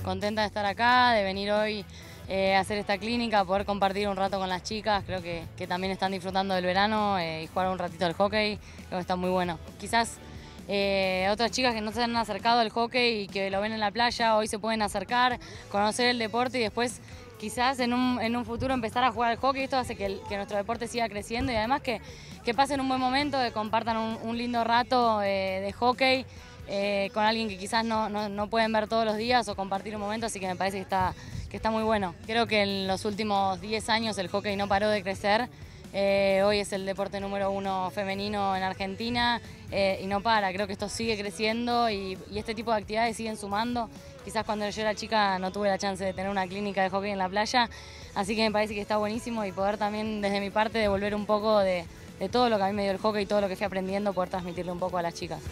contenta de estar acá, de venir hoy a hacer esta clínica, poder compartir un rato con las chicas. Creo que también están disfrutando del verano y jugar un ratito al hockey. Creo que está muy bueno. Quizás otras chicas que no se han acercado al hockey y que lo ven en la playa, hoy se pueden acercar, conocer el deporte y después quizás en un futuro empezar a jugar al hockey. Esto hace que nuestro deporte siga creciendo y además que pasen un buen momento, que compartan un lindo rato de hockey con alguien que quizás no pueden ver todos los días o compartir un momento, así que me parece que está muy bueno. Creo que en los últimos 10 años el hockey no paró de crecer. Hoy es el deporte número 1 femenino en Argentina y no para. Creo que esto sigue creciendo y este tipo de actividades siguen sumando. Quizás cuando yo era chica no tuve la chance de tener una clínica de hockey en la playa, así que me parece que está buenísimo y poder también desde mi parte devolver un poco de todo lo que a mí me dio el hockey y todo lo que fui aprendiendo, poder transmitirle un poco a las chicas.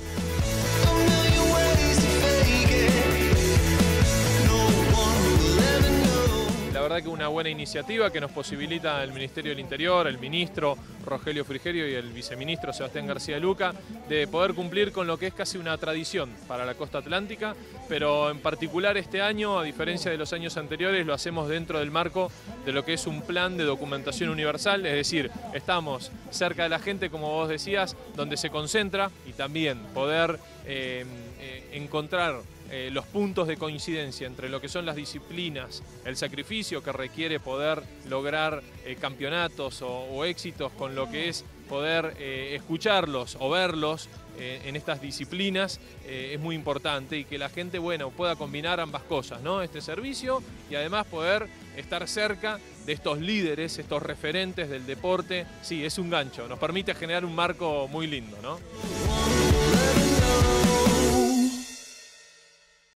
La verdad que una buena iniciativa que nos posibilita el Ministerio del Interior, el ministro Rogelio Frigerio y el viceministro Sebastián García Luca, de poder cumplir con lo que es casi una tradición para la costa atlántica, pero en particular este año, a diferencia de los años anteriores, lo hacemos dentro del marco de lo que es un plan de documentación universal, es decir, estamos cerca de la gente, como vos decías, donde se concentra y también poder encontrar los puntos de coincidencia entre lo que son las disciplinas, el sacrificio que requiere poder lograr campeonatos o éxitos con lo que es poder escucharlos o verlos en estas disciplinas es muy importante y que la gente, bueno, pueda combinar ambas cosas, ¿no? Este servicio y además poder estar cerca de estos líderes, estos referentes del deporte. Sí, es un gancho, nos permite generar un marco muy lindo, ¿no?